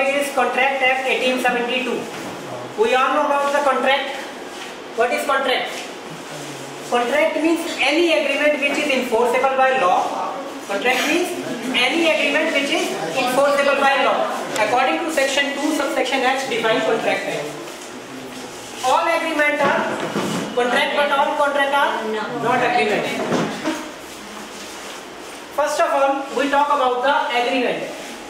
topic is Contract Act 1872. We all know about the contract. What is contract? Contract means any agreement which is enforceable by law. Contract means any agreement which is enforceable by law. According to section 2 subsection H define contract as all agreement are contract, but all contract are not agreement. First of all, we talk about the agreement.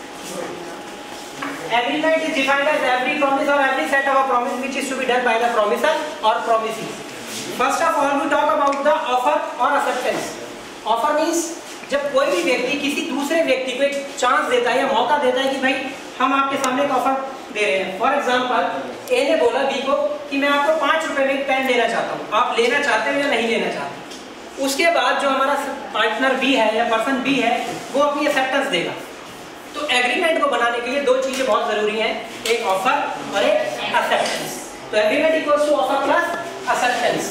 Agreement is defined as every promise or every set of a promise which is to be done by the promisor or promisee. First of all, we talk about the offer or acceptance. Offer means जब कोई भी व्यक्ति किसी दूसरे व्यक्ति को एक chance देता है या मौका देता है कि भाई हम आपके सामने एक ऑफर दे रहे हैं. फॉर एग्जांपल, ए ने बोला बी को कि मैं आपको 5 रुपए में एक पेन देना चाहता हूँ, आप लेना चाहते हो या नहीं लेना चाहते. उसके बाद जो हमारा पार्टनर बी है या पर्सन बी है वो अपनी एक्सेप्टेंस देगा. तो एग्रीमेंट को बनाने के लिए दो चीजें बहुत जरूरी हैं, एक ऑफर और एक एक्सेप्टेंस. तो agreement equals to offer plus acceptance.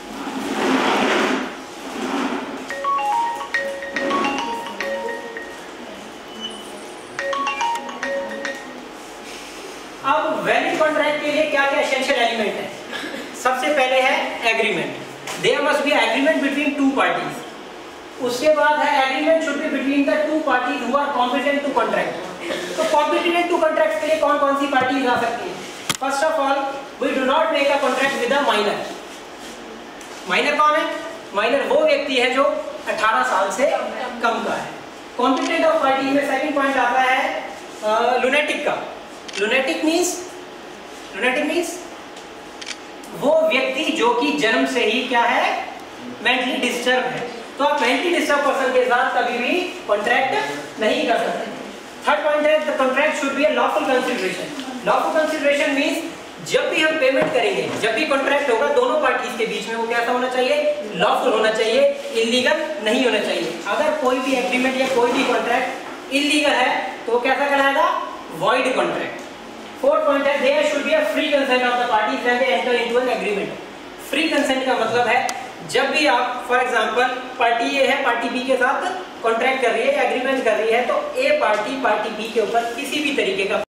अब वैलिड कॉन्ट्रैक्ट के लिए क्या क्या एसेंशियल एलिमेंट है? सबसे पहले है agreement. There must be agreement between two parties. उसके बाद है agreement should be between the two parties who are competent to contract. तो कॉम्पिटेंट टू कॉन्ट्रैक्ट के लिए कौन कौन सी पार्टीज आ सकती हैं? First of all, we do not make a contract with a minor. Minor कौन है? माइनर वो व्यक्ति है जो 18 साल से कम का है. कॉम्पिटेंट ऑफ पार्टी में सेकंड पॉइंट आता है लुनेटिक का. लुनेटिक मीन्स वो व्यक्ति जो कि जन्म से ही क्या है, मेंटली डिस्टर्ब है. तो आप मेंटली डिस्टर्ब पर्सन के साथ कभी भी कॉन्ट्रैक्ट नहीं कर सकते. थर्ड पॉइंट है the contract should be a lawful consideration. Lawful consideration means जब भी हम पेमेंट करेंगे, जब भी कॉन्ट्रैक्ट होगा, दोनों पार्टीज के बीच में वो कैसा होना चाहिए? लॉफुल होना चाहिए, इल्लीगल नहीं होना चाहिए. अगर कोई भी एग्रीमेंट या कोई भी कॉन्ट्रैक्ट इल्लीगल है तो वो कैसा कहलाएगा? Void contract. फोर्थ पॉइंट है there should be a free consent of the parties when they enter into an agreement. Free consent का मतलब है जब भी आप फॉर एग्जांपल पार्टी ए है पार्टी बी के साथ कॉन्ट्रैक्ट कर रही है, एग्रीमेंट कर रही है, तो ए पार्टी बी के ऊपर किसी भी तरीके का